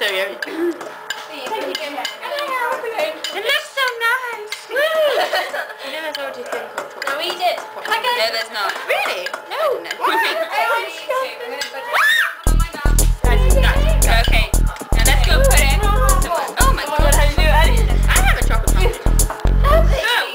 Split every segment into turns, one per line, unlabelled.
So yeah. It looks so nice. Woo! You know there's already thin cooked.
Now eat it.
No, there's not. Really? No. Okay. Now let's go put it. Oh my god. I have a chocolate pumpkin. Oh.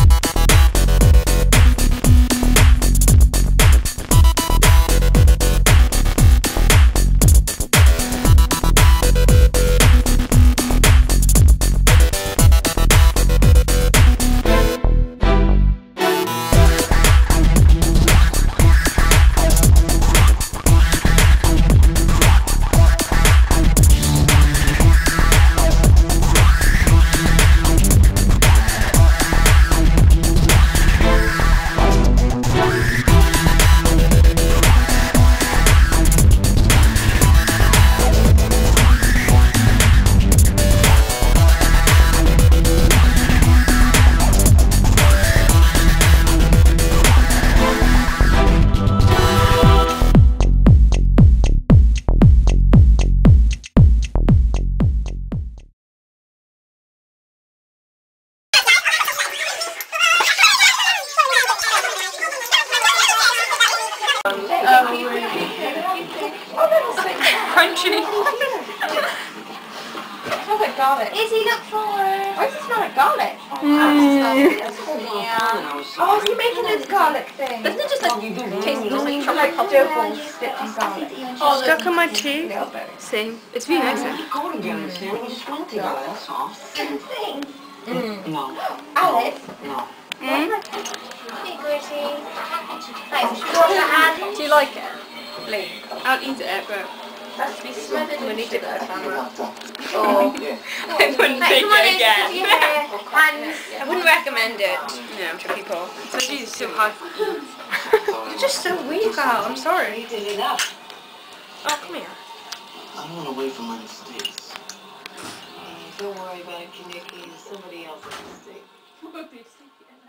Crunchy.
It smells like garlic.
Izzy, look forward.
Why does it smell like garlic? Oh, is he making this garlic thing?
Doesn't it just like taste like
From like dough balls dipped in garlic.
Oh, stuck on my teeth? Same. It's really nice.
No.
Alice?
No.
Hey, Gritty. Nice. Do you want to add?
Do you like it? Lee? I'll eat it, but we need to put a camera.
Oh.
I wouldn't take it again.
And
I wouldn't recommend it, you know, to people. Especially it's so hard. You're just so weak, Al. I'm sorry.
You did it up.
Oh, come here.
I don't want to wait for my mistakes. Don't worry about it, Kaneki. It's somebody else's mistake.